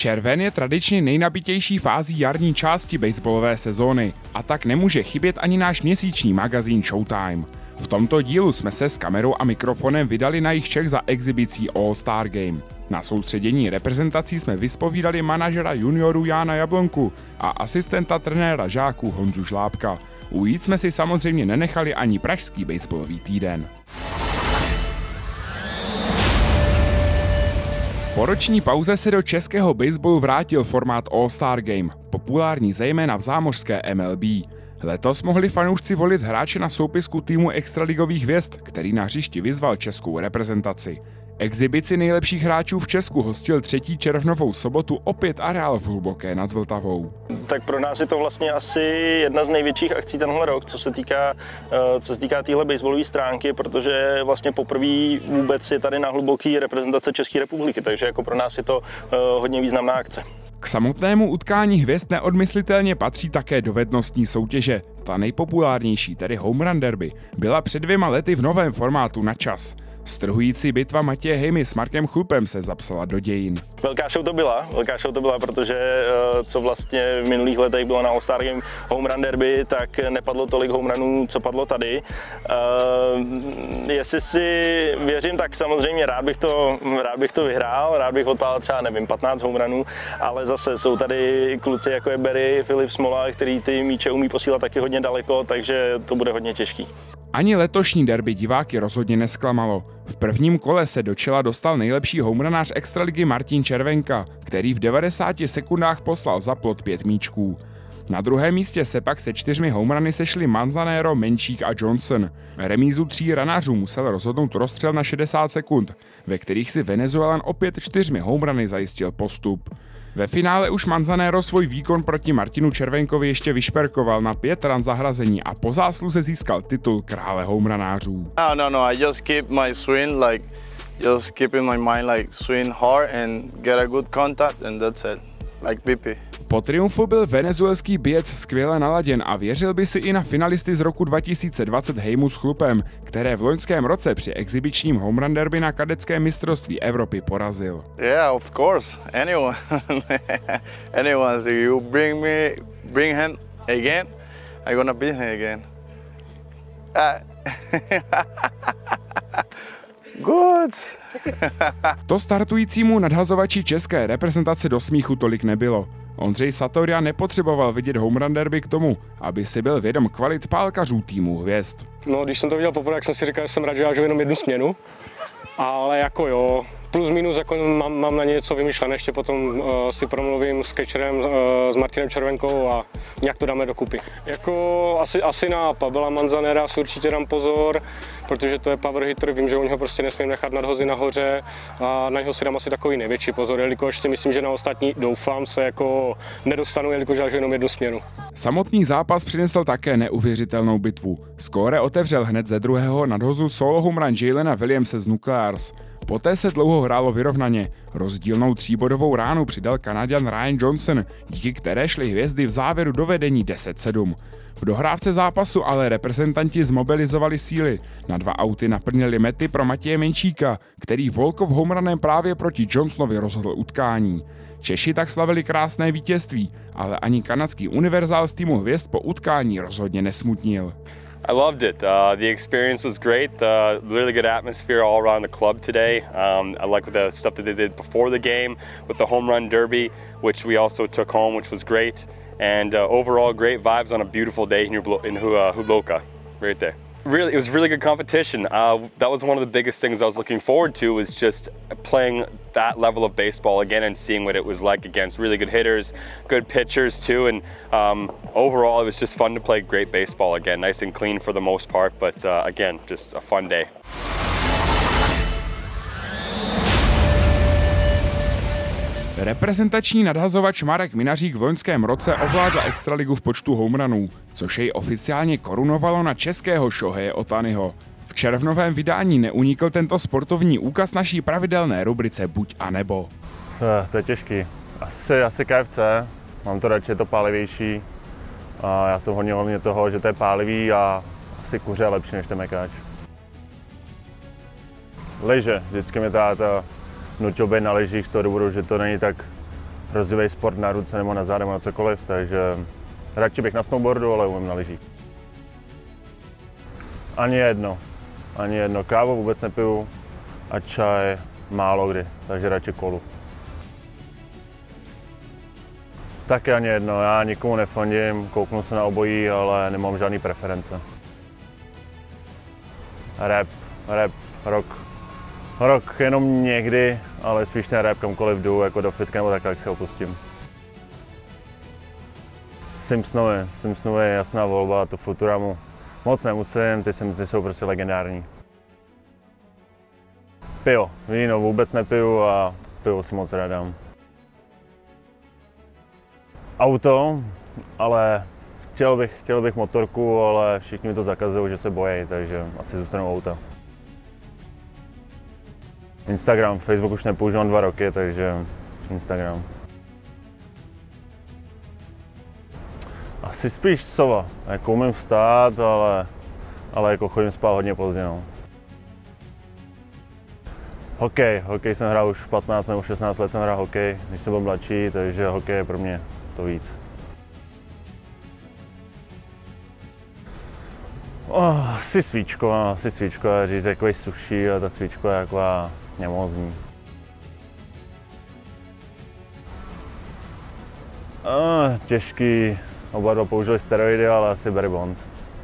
Červen je tradičně nejnabitější fází jarní části baseballové sezóny a tak nemůže chybět ani náš měsíční magazín Showtime. V tomto dílu jsme se s kamerou a mikrofonem vydali na jih Čech za exibicí All-Star Game. Na soustředění reprezentací jsme vyspovídali manažera juniorů Jána Jablonku a asistenta trenéra žáků Honzu Žlábka. Ujít jsme si samozřejmě nenechali ani pražský baseballový týden. Po roční pauze se do českého baseballu vrátil formát All-Star Game, populární zejména v zámořské MLB. Letos mohli fanoušci volit hráče na soupisku týmu extraligových hvězd, který na hřišti vyzval českou reprezentaci. Exibici nejlepších hráčů v Česku hostil 3. červnovou sobotu opět areál v Hluboké nad Vltavou. Tak pro nás je to vlastně asi jedna z největších akcí tenhle rok, co se týká téhle baseballové stránky, protože vlastně poprvé vůbec je tady na Hluboký reprezentace České republiky, takže jako pro nás je to hodně významná akce. K samotnému utkání hvězd neodmyslitelně patří také dovednostní soutěže. Ta nejpopulárnější, tedy Home Run Derby, byla před 2 lety v novém formátu na čas. Strhující bitva Matěje Hejmy s Markem Chlupem se zapsala do dějin. Velká show to byla, protože co vlastně v minulých letech bylo na All-Star Game Home Run Derby, tak nepadlo tolik home runů, co padlo tady. Jestli si věřím, tak samozřejmě rád bych to vyhrál, rád bych odpálil třeba, nevím, 15 home runů, ale zase jsou tady kluci jako je Barry, Filip Smola, který ty míče umí posílat taky hodně daleko, takže to bude hodně těžký. Ani letošní derby diváky rozhodně nesklamalo. V prvním kole se do čela dostal nejlepší homerunář extraligy Martin Červenka, který v 90 sekundách poslal za plot 5 míčků. Na druhém místě se pak se 4 homeruny sešli Manzanero, Menčík a Johnson. Remízu 3 ranářů musel rozhodnout rozstřel na 60 sekund, ve kterých si Venezuelan opět 4 homeruny zajistil postup. Ve finále už Manzanero svůj výkon proti Martinu Červenkovi ještě vyšperkoval na 5 ran zahrazení a po zásluze získal titul krále homerunářů. No, I just keep my swing, just keep in my mind, swing hard and get a good contact and that's it, like BP. Po triumfu byl venezuelský bijec skvěle naladěn a věřil by si i na finalisty z roku 2020 Hejmu s Chlupem, které v loňském roce při exibičním home run derby na kadeckém mistrovství Evropy porazil. Yeah, of course, anyone. Anyone, if you bring him again, I'm gonna beat him again. Good. To startujícímu nadhazovači české reprezentace do smíchu tolik nebylo. Ondřej Satorja nepotřeboval vidět home run derby k tomu, aby si byl vědom kvalit pálkařů týmu hvězd. No, když jsem to viděl poprvé, tak jsem si říkal, že jsem rád, že já žiju jenom jednu směnu, ale jako jo, plus minus jako mám na ně něco vymyšlené, ještě potom si promluvím s catcherem, s Martinem Červenkou a nějak to dáme dokupy. Jako asi na Pavela Manzanera si určitě dám pozor, protože to je power hitter, vím, že u něho prostě nesmím nechat nadhozy nahoře a na něho si dám asi takový největší pozor, jelikož si myslím, že na ostatní doufám se jako nedostanu, jelikož já žiju jenom jednu směnu. Samotný zápas přinesl také neuvěřitelnou bitvu. Skóre otevřel hned ze druhého nadhozu solo home run Jalena Williamse z Nuclears. Poté se dlouho hrálo vyrovnaně. Rozdílnou 3bodovou ránu přidal Kanaďan Ryan Johnson, díky které šly hvězdy v závěru do vedení 10-7. V dohrávce zápasu ale reprezentanti zmobilizovali síly. Na 2 auty naplnili mety pro Matěje Menčíka, který Volkov homeranem právě proti Johnsonovi rozhodl utkání. Češi tak slavili krásné vítězství, ale ani kanadský univerzál z týmu hvězd po utkání rozhodně nesmutnil. I loved it. The experience was great. Really good atmosphere all around the club today. I like the stuff that they did before the game with the home run derby, which we also took home, which was great. And overall, great vibes on a beautiful day in Hluboká, right there. Really, it was really good competition. That was one of the biggest things I was looking forward to, was just playing that level of baseball again and seeing what it was like against really good hitters, good pitchers too, and overall it was just fun to play great baseball again. Nice and clean for the most part, but again, just a fun day. Reprezentační nadhazovač Marek Minařík v loňském roce ovládl extraligu v počtu homeranů, což jej oficiálně korunovalo na českého Shoheje Ohtaniho. V červnovém vydání neunikl tento sportovní úkaz naší pravidelné rubrice Buď a nebo. To je těžký. Asi KFC, mám to radši, je to pálivější. A já jsem hodně toho, že to je pálivý a asi kuře je lepší než ten mekáč. Lyže, vždycky mě táta nutil být na lyžích z toho důvodu, že to není tak rozdílej sport na ruce nebo na záda nebo na cokoliv, takže radši bych na snowboardu, ale umím na lyžích. Ani jedno. Kávu vůbec nepiju a čaj málo kdy, takže radši kolu. Taky ani jedno, já nikomu nefandím, kouknu se na obojí, ale nemám žádný preference. Rap, rok jenom někdy, ale spíš ten rap kamkoliv jdu, jako do fitka nebo tak se opustím. Simpsonovi je jasná volba, to Futuramu moc nemusím, ty jsou prostě legendární. Pivo, víno vůbec nepiju a pivo si moc rád dám. Auto, ale chtěl bych motorku, ale všichni mi to zakazují, že se bojí, takže asi zůstanu auta. Instagram, Facebook už nepoužívám 2 roky, takže Instagram. Asi spíš sova, jako umím vstát, ale jako chodím spát hodně pozdě. No. Hokej jsem hrál už 15 nebo 16 let jsem hrál hokej, když jsem byl mladší, takže hokej je pro mě to víc. Asi svíčko, říct takový suší a ta svíčko je taková nemozní. Těžký, oba dva použili steroidy, ale asi Barry Bonds.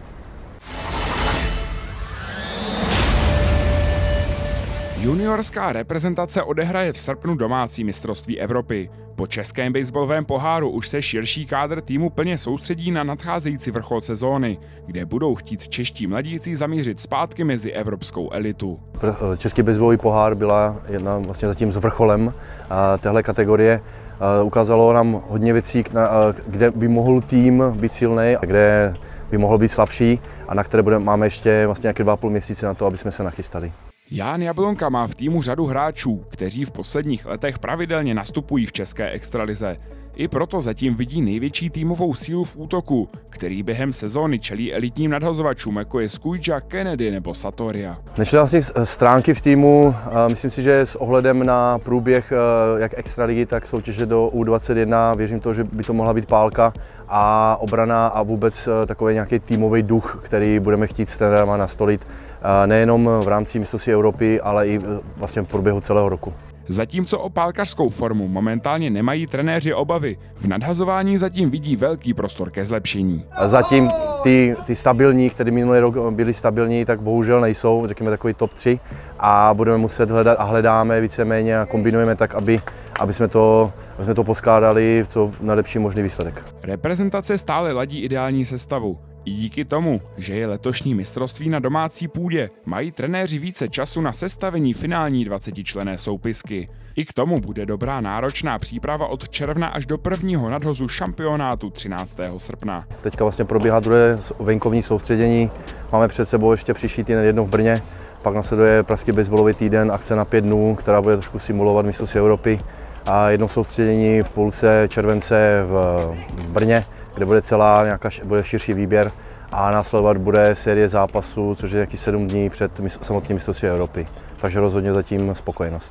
Juniorská reprezentace odehraje v srpnu domácí mistrovství Evropy. Po českém baseballovém poháru už se širší kádr týmu plně soustředí na nadcházející vrchol sezóny, kde budou chtít čeští mladíci zamířit zpátky mezi evropskou elitu. Český baseballový pohár byla jedna vlastně zatím s vrcholem téhle kategorie. Ukázalo nám hodně věcí, kde by mohl tým být silný a kde by mohl být slabší a na které máme ještě vlastně nějaké 2,5 měsíce na to, aby jsme se nachystali. Jan Jablonka má v týmu řadu hráčů, kteří v posledních letech pravidelně nastupují v české extralize. I proto zatím vidí největší týmovou sílu v útoku, který během sezóny čelí elitním nadhazovačům, jako je Skujja, Kennedy nebo Satoria. Nečelastní stránky v týmu, myslím si, že s ohledem na průběh jak extraligy, tak soutěže do U21, věřím to, že by to mohla být pálka a obrana a vůbec takový nějaký týmový duch, který budeme chtít s trenérama nastolit nejenom v rámci mistrovství Evropy, ale i vlastně v průběhu celého roku. Zatímco o pálkařskou formu momentálně nemají trenéři obavy, v nadhazování zatím vidí velký prostor ke zlepšení. Zatím ty stabilní, které minulý rok byly stabilní, tak bohužel nejsou, řekněme takový top 3 a budeme muset hledat a hledáme víceméně a kombinujeme tak, aby jsme to poskládali v co nejlepší možný výsledek. Reprezentace stále ladí ideální sestavu. I díky tomu, že je letošní mistrovství na domácí půdě, mají trenéři více času na sestavení finální 20členné soupisky. I k tomu bude dobrá náročná příprava od června až do prvního nadhozu šampionátu 13. srpna. Teďka vlastně probíhá druhé venkovní soustředění, máme před sebou ještě příští týden jedno v Brně, pak následuje pražský baseballový týden, akce na 5 dnů, která bude trošku simulovat mistrovství Evropy a jedno soustředění v půlce července v Brně, kde bude bude širší výběr a následovat bude série zápasů, což je nějaký 7 dní před samotným mistrovství Evropy. Takže rozhodně zatím spokojenost.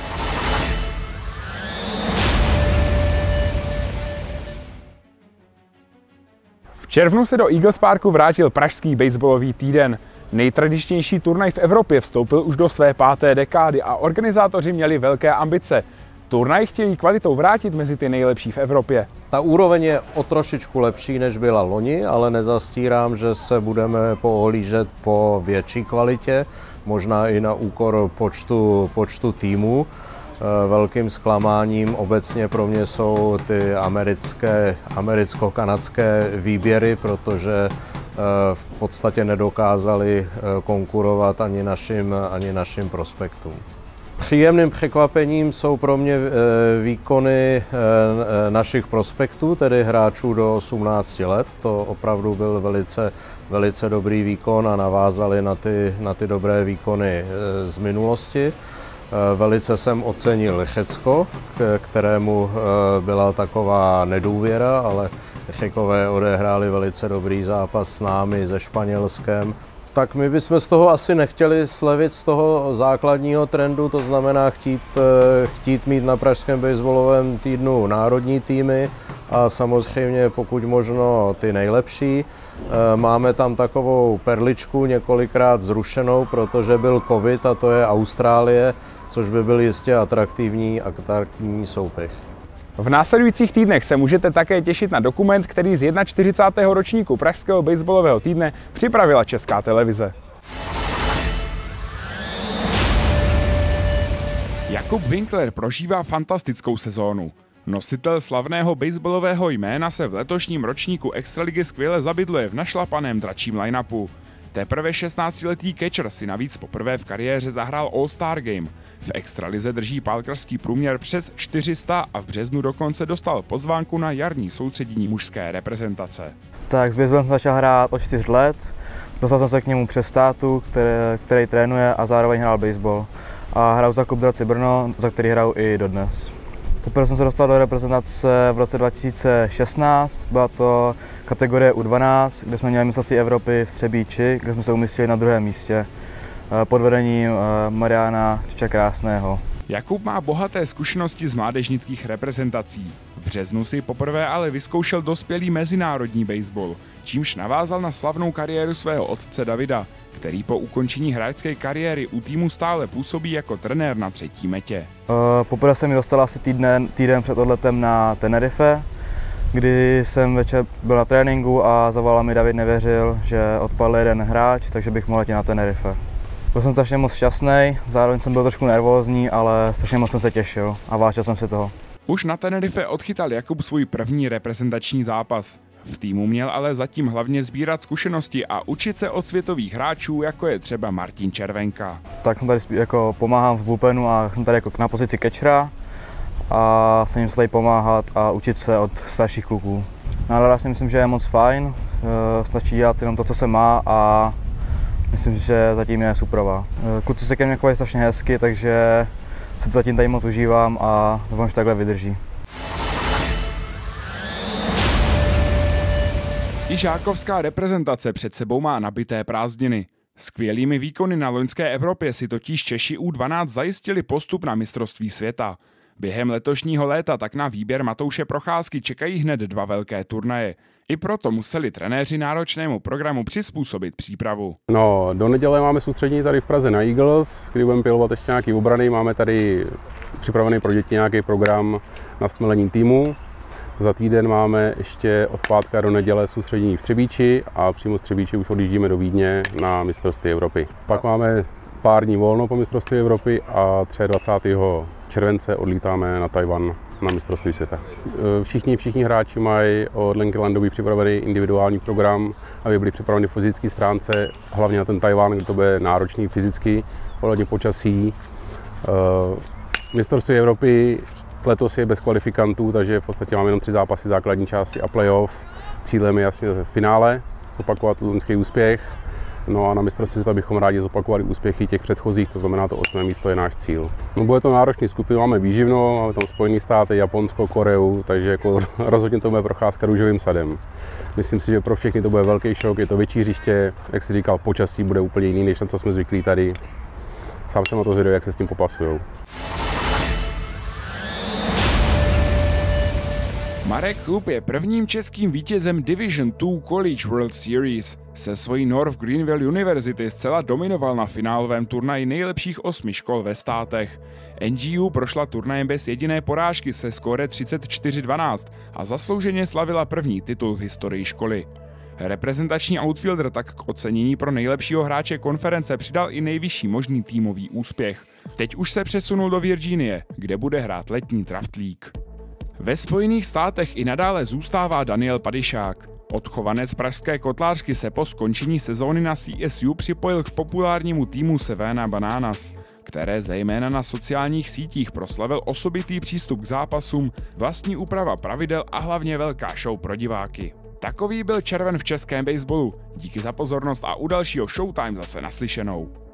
V červnu se do Eagles Parku vrátil pražský baseballový týden. Nejtradičnější turnaj v Evropě vstoupil už do své 5. dekády a organizátoři měli velké ambice. Turnaj chtějí kvalitou vrátit mezi ty nejlepší v Evropě. Ta úroveň je o trošičku lepší, než byla loni, ale nezastírám, že se budeme poohlížet po větší kvalitě, možná i na úkor počtu týmů. Velkým zklamáním obecně pro mě jsou ty americko-kanadské výběry, protože v podstatě nedokázali konkurovat ani našim prospektům. Příjemným překvapením jsou pro mě výkony našich prospektů, tedy hráčů do 18 let. To opravdu byl velice dobrý výkon a navázali na ty dobré výkony z minulosti. Velice jsem ocenil Řecko, kterému byla taková nedůvěra, ale Řekové odehráli velice dobrý zápas s námi, se Španělskem. Tak my bychom z toho asi nechtěli slevit z toho základního trendu, to znamená chtít mít na pražském baseballovém týdnu národní týmy a samozřejmě pokud možno ty nejlepší. Máme tam takovou perličku několikrát zrušenou, protože byl covid a to je Austrálie, což by byl jistě atraktivní soupeř. V následujících týdnech se můžete také těšit na dokument, který z 41. ročníku pražského baseballového týdne připravila Česká televize. Jakub Winkler prožívá fantastickou sezónu. Nositel slavného baseballového jména se v letošním ročníku extraligy skvěle zabydluje v našlapaném dračím line-upu. Teprve 16letý catcher si navíc poprvé v kariéře zahrál All-Star Game. V extralize drží pálkařský průměr přes 400 a v březnu dokonce dostal pozvánku na jarní soustředění mužské reprezentace. Tak s baseballem jsem začal hrát od 4 let. Dostal jsem se k němu přes tátu, který trénuje a zároveň hrál baseball. A hraju za klub Draci Brno, za který hraju i dodnes. Poprvé jsem se dostal do reprezentace v roce 2016, byla to kategorie U12, kde jsme měli mistrovství Evropy v Třebíči, kde jsme se umístili na 2. místě pod vedením Mariana Čiča Krásného. Jakub má bohaté zkušenosti z mládežnických reprezentací. V březnu si poprvé ale vyzkoušel dospělý mezinárodní baseball, čímž navázal na slavnou kariéru svého otce Davida, který po ukončení hráčské kariéry u týmu stále působí jako trenér na 3. metě. Poprvé jsem mi dostal asi týden před odletem na Tenerife, kdy jsem večer byl na tréninku a zavolal mi David Nevěřil, že odpadl jeden hráč, takže bych mohl letět na Tenerife. Byl jsem strašně moc šťastný, zároveň jsem byl trošku nervózní, ale strašně moc jsem se těšil a vážil jsem si toho. Už na Tenerife odchytal Jakub svůj první reprezentační zápas. V týmu měl ale zatím hlavně sbírat zkušenosti a učit se od světových hráčů, jako je třeba Martin Červenka. Tak jsem tady jako pomáhám v bullpenu a jsem tady jako na pozici catchera a snažím se tady pomáhat a učit se od starších kluků. Nálada si myslím, že je moc fajn, stačí dělat jenom to, co se má a myslím, že zatím je superová. Kluci se ke mně chovají strašně hezky, takže se to zatím tady moc užívám a doufám, že takhle vydrží. I žákovská reprezentace před sebou má nabité prázdniny. Skvělými výkony na loňské Evropě si totiž Češi U12 zajistili postup na mistrovství světa. Během letošního léta tak na výběr Matouše Procházky čekají hned 2 velké turnaje. I proto museli trenéři náročnému programu přizpůsobit přípravu. No, do neděle máme soustředění tady v Praze na Eagles, kdy budeme pilovat ještě nějaký obrany. Máme tady připravený pro děti nějaký program na stmelení týmu. Za týden máme ještě od pátka do neděle soustředění v Třebíči a přímo z Třebíči už odjíždíme do Vídně na mistrovství Evropy. Pak máme pár dní volno po mistrovství Evropy a 23. července odlítáme na Tajvan na mistrovství světa. Všichni hráči mají od Lenky Landové připravený individuální program, aby byli připraveni v fyzické stránce, hlavně na ten Tajvan, kde to bude náročný fyzicky, ohledně počasí. Mistrovství Evropy letos je bez kvalifikantů, takže v podstatě máme jenom 3 zápasy základní části a playoff. Cílem je jasně finále, zopakovat loňský úspěch. No a na mistrovství světa bychom rádi zopakovali úspěchy těch předchozích, to znamená to 8. místo je náš cíl. No, bude to náročný skupinu, máme výživno, máme tam Spojené státy, Japonsko, Koreu, takže jako rozhodně to bude procházka růžovým sadem. Myslím si, že pro všechny to bude velký šok, je to větší hřiště, jak si říkal, počasí bude úplně jiný, než na co jsme zvyklí tady. Sám jsem na to zvědavý, jak se s tím popasujou. Marek Klub je prvním českým vítězem Division II College World Series. Se svojí North Greenville University zcela dominoval na finálovém turnaji nejlepších 8 škol ve státech. NGU prošla turnajem bez jediné porážky se skóre 34-12 a zaslouženě slavila první titul v historii školy. Reprezentační outfielder tak k ocenění pro nejlepšího hráče konference přidal i nejvyšší možný týmový úspěch. Teď už se přesunul do Virginie, kde bude hrát letní draft league. Ve Spojených státech i nadále zůstává Daniel Padišák. Odchovanec pražské kotlářky se po skončení sezóny na CSU připojil k populárnímu týmu Savannah Bananas, které zejména na sociálních sítích proslavil osobitý přístup k zápasům, vlastní úprava pravidel a hlavně velká show pro diváky. Takový byl červen v českém baseballu. Díky za pozornost a u dalšího Showtime zase naslyšenou.